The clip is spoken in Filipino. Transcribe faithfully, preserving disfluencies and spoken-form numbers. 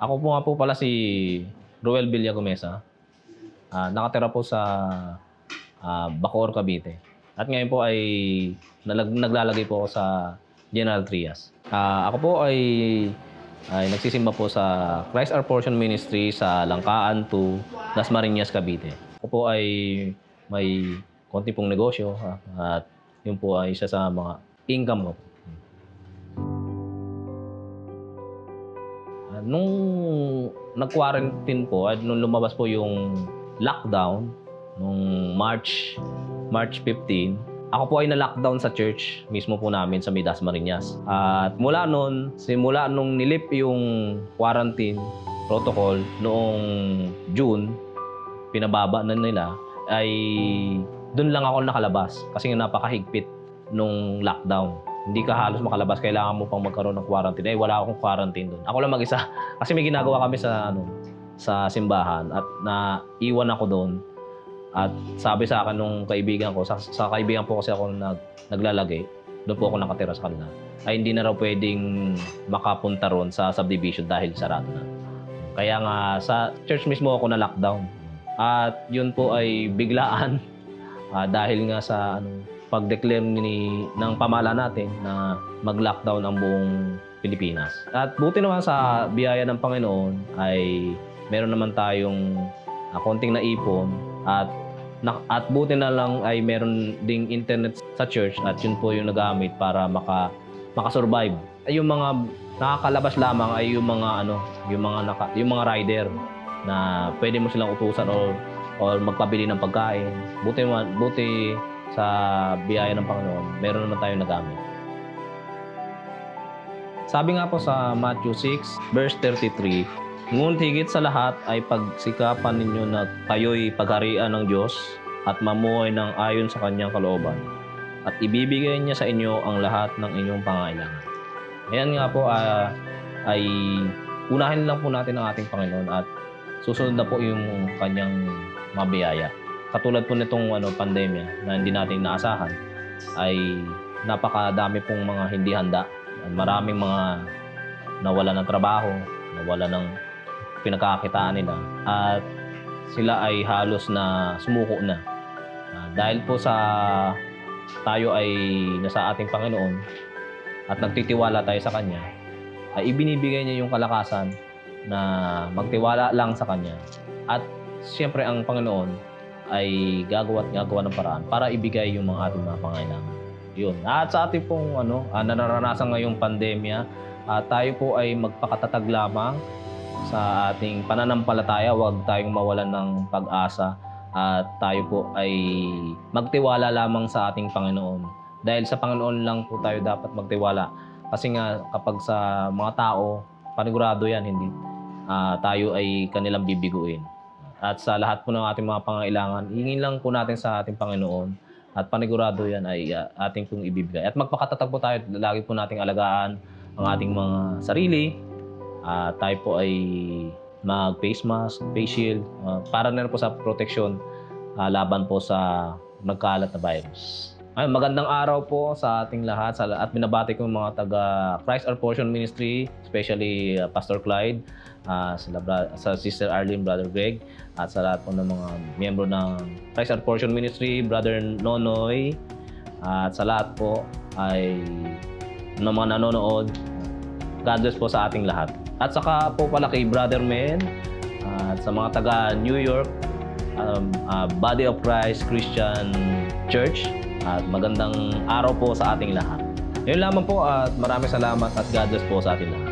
Ako po nga po pala si Roel Villagomesa. Uh, nakatira po sa uh, Bacoor, Cavite. At ngayon po ay nalag naglalagay po ako sa General Trias. Uh, ako po ay, ay nagsisimba po sa Christ Our Portion Ministry sa Langkaan to Dasmariñas, Cavite. Ako po ay may konti pong negosyo ha? At yun po ay isa sa mga income ko. Nung nag-quarantine po, at nung lumabas po yung lockdown, nung March, March fifteenth, ako po ay na-lockdown sa church mismo po namin sa Dasmariñas. At mula nun, simula nung nilip yung quarantine protocol noong June, pinababa na nila, ay doon lang ako nakalabas kasi nga napakahigpit nung lockdown. Hindi ka halos makalabas, kailangan mo pang magkaroon ng quarantine. Eh, wala akong quarantine doon. Ako lang mag-isa. Kasi may ginagawa kami sa ano, sa simbahan at naiwan ako doon. At sabi sa akin nung kaibigan ko, sa, sa kaibigan po kasi ako nag, naglalagay, doon po ako nakatira sa kanila, ay hindi na raw pwedeng makapunta ron sa subdivision dahil sarado na. Kaya nga, sa church mismo ako na lockdown. At yun po ay biglaan uh, dahil nga sa ano, pag-declare ni, ng pamahalaan natin na mag-lockdown ang buong Pilipinas. At buti naman sa biyaya ng Panginoon ay meron naman tayong uh, konting naipon at, na, at buti na lang ay meron ding internet sa church at yun po yung nagamit para maka, makasurvive. Ay yung mga nakakalabas lamang ay yung mga ano, yung mga naka, yung mga rider na pwede mo silang utusan o o magpabili ng pagkain. Buti buti sa biyaya ng Panginoon, meron naman tayong nagamit. Sabi nga po sa Matthew six, verse thirty-three, ngunit higit sa lahat ay pagsikapan ninyo na kayo'y pagharian ng Diyos at mamuhay ng ayon sa kanyang kalooban at ibibigay niya sa inyo ang lahat ng inyong pangailangan. Ayan nga po uh, ay unahin lang po natin ang ating Panginoon at susunod na po yung kanyang mabiyaya. Katulad po nitong ano, pandemya na hindi natin inaasahan, ay napakadami pong mga hindi handa. Maraming mga nawala ng trabaho, nawala ng pinagkakakitaan nila, at sila ay halos na sumuko na. Uh, dahil po sa tayo ay nasa ating Panginoon at nagtitiwala tayo sa Kanya, ay ibinibigay niya yung kalakasan na magtiwala lang sa Kanya. At siyempre ang Panginoon ay gagawa at gagawa ng paraan para ibigay yung mga ating mga pangailangan. Yun. At sa ating pong ano, uh, nararanasan ngayong pandemya, uh, tayo po ay magpakatatag lamang sa ating pananampalataya. Huwag tayong mawalan ng pag-asa at tayo po ay magtiwala lamang sa ating Panginoon. Dahil sa Panginoon lang po tayo dapat magtiwala. Kasi nga kapag sa mga tao, panigurado yan, hindi. Uh, tayo ay kanilang bibiguin. At sa lahat po ng ating mga pangailangan, hingin lang po natin sa ating Panginoon at panigurado yan ay uh, ating pong ibibigay. At magpakatatag po tayo, lagi po nating alagaan ang ating mga sarili. Uh, tayo po ay mag-face mask, face shield, uh, para na rin po sa protection uh, laban po sa nagkalat na virus. Ay, magandang araw po sa ating lahat sa, at binabati ko yung mga taga Christ Our Portion Ministry, especially uh, Pastor Clyde, uh, sa, sa Sister Arlene, Brother Greg, at sa lahat po ng mga miyembro ng Christ Our Portion Ministry, Brother Nonoy, uh, at sa lahat po ay ng mga nanonood. God bless po sa ating lahat. At saka po pala kay Brother Men, uh, at sa mga taga New York, um, uh, Body of Christ Christian Church, at magandang araw po sa ating lahat. Yun lamang po at maraming salamat at God bless po sa ating lahat.